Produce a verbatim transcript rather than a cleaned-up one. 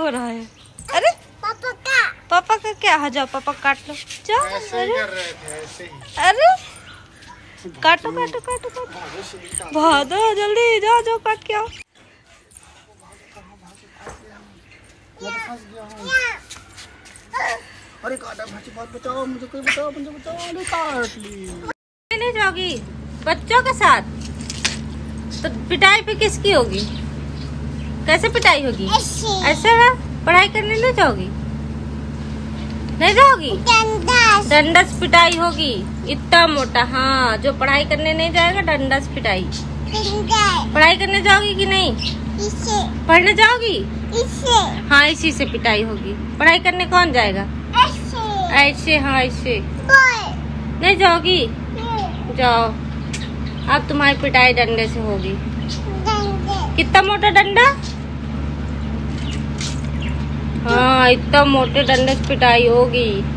हो रहा है? अरे पापा का पापा का क्या? हाँ जाओ पापा काट लो जाओ। ऐसे ही कर रहे थे, ऐसे ही। अरे काटो काटो काटो काटो, भागो जल्दी जाओ जाओ काट के आओ। अरे काटा भाजी बहुत बचाओ, मुझे कोई बचाओ, मुझे बचाओ। अरे काट ली। नहीं जाओगी बच्चों के साथ तो पिटाई पे किसकी होगी? कैसे पिटाई होगी? ऐसे है? पढ़ाई करने नहीं जाओगी? नहीं जाओगी? डंडस पिटाई होगी इतना मोटा। हाँ जो पढ़ाई करने नहीं जाएगा डंडस पिटाई। पढ़ाई करने जाओगी कि नहीं? इसे पढ़ने जाओगी? इसे हाँ इसी से पिटाई होगी। पढ़ाई करने कौन जाएगा? ऐसे ऐसे हाँ ऐसे। बोल नहीं जाओगी? जाओ अब तुम्हारी पिटाई डंडे से होगी। डंडे कितना मोटा डंडा? हाँ इतना मोटे डंडे से पिटाई होगी।